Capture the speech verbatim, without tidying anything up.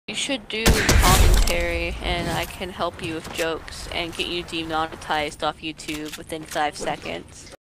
You should do commentary, and I can help you with jokes and get you demonetized off YouTube within five seconds.